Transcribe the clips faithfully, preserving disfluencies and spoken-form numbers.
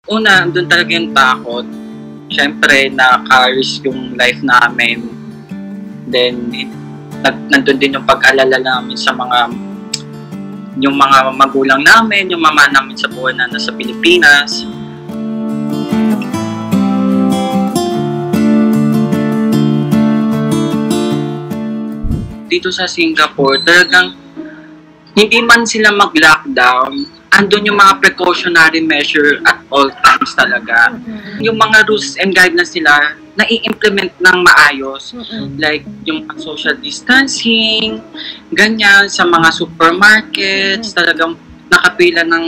una, doon talaga yung takot. Syempre, naka-risk yung life namin. Then, nandun din yung pag-aalala namin sa mga yung mga magulang namin, yung mama namin sa buhay na nasa Pilipinas. Dito sa Singapore, talagang hindi man sila mag-lockdown, andun yung mga precautionary measure at all times talaga. Mm-hmm. Yung mga rules and guidelines nila, nai-implement ng maayos. Mm-hmm. Like, yung social distancing, ganyan, sa mga supermarkets, mm-hmm. talagang nakapila ng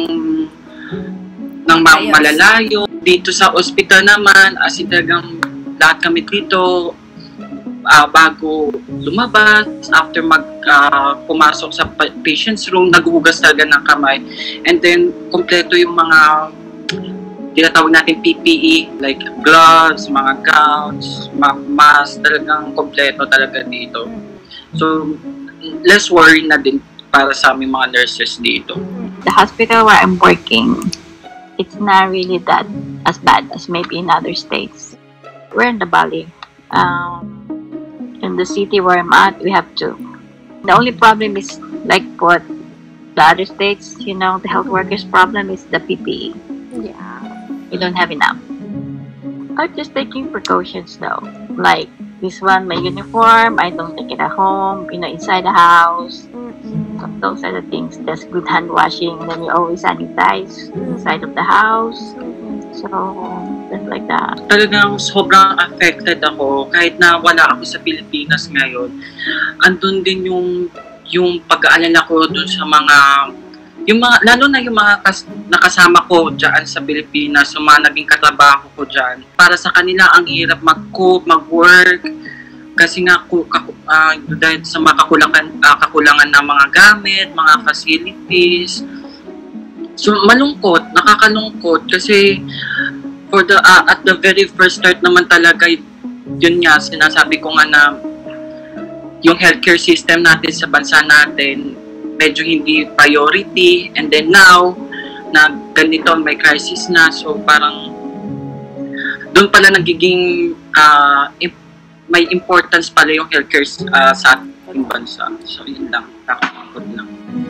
ng mga malalayo. Dito sa ospital naman, as in talagang lahat kami dito, uh, bago lumabas, after mag uh, pumasok sa patient's room, naghuhugas talaga ng kamay. And then, kompleto yung mga tinatawag natin P P E, like gloves, mga gowns, mga mask, talagang kompleto talaga dito. So, less worry na din para sa aming mga nurses dito. The hospital where I'm working, it's not really that as bad as maybe in other states. We're in the valley. Um, in the city where I'm at, we have to. The only problem is like what the other states, you know, the health workers' problem is the P P E. Yeah. We don't have enough. I'm just taking precautions though. Like this one, my uniform, I don't take it at home, you know, inside the house. Mm-hmm. So those are the things. There's good hand washing, then you always sanitize inside of the house. Mm-hmm. So, just like that. Talagang sobrang affected ako. Kahit na wala ako sa Pilipinas ngayon, andun din yung, yung pag-aalala ko dun sa mga yung mga, lalo na yung mga kas, nakasama ko dyan sa Pilipinas, yung mga naging katrabaho ko dyan. Para sa kanila, ang hirap mag-cope, mag-work, kasi nga uh, dahil sa mga kakulangan, uh, kakulangan ng mga gamit, mga facilities. So, malungkot, nakakalungkot, kasi for the uh, at the very first start naman talaga, yun nga, sinasabi ko nga na yung healthcare system natin sa bansa natin, medyo hindi priority, and then now na ganito may crisis na, so parang doon pala nagiging uh, imp- may importance pala yung healthcare uh, sa ating bansa. So yun lang, nakakapagod lang.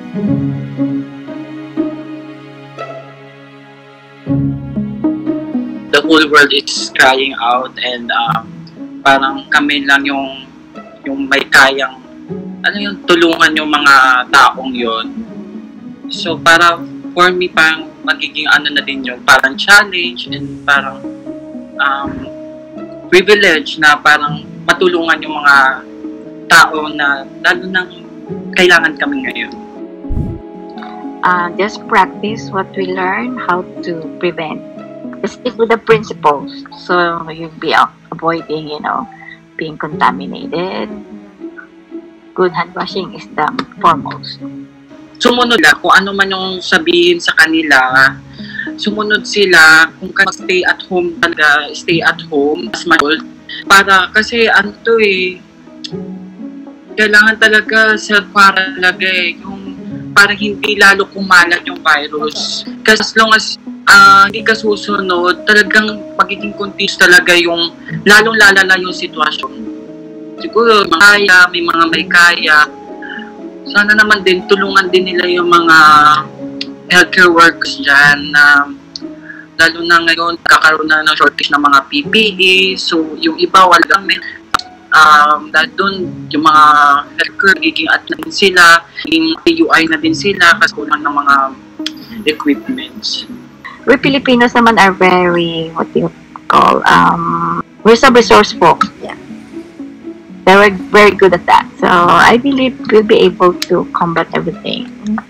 The whole world is crying out, and uh, parang kami lang yung yung may kayang ano yung tulungan yung mga taong yon. So, para for me, parang magiging ano na din yun, parang challenge and parang um, privilege na parang matulungan yung mga tao na lalo nang kailangan kami ngayon. Uh, just practice what we learn, how to prevent. Just stick with the principles, so you'll be avoiding, you know, being contaminated. Good hand washing is the foremost. Sumunod sila kung ano man yung sabihin sa kanila. Sumunod sila kung stay at home talaga, stay at home as much para kasi ano to eh, kailangan talaga self-quarantine talaga eh, yung para hindi lalo kumalat yung virus. Kasi as long as uh, hindi ka susunod, talagang magiging confused talaga yung lalong lalala yung sitwasyon. Siguro, may kaya, may mga may kaya. Sana naman din, tulungan din nila yung mga healthcare workers dyan na lalo na ngayon, kakaroon na ng shortage ng mga P P E. So, yung iba, wala may um, dahil doon, yung mga healthcare, giging at na din sila, yung U I na din sila kasi kulang ng mga equipments. We Filipinos naman are very, what do you call, um, we're so resourceful. Yeah. They were very good at that. So I believe we'll be able to combat everything.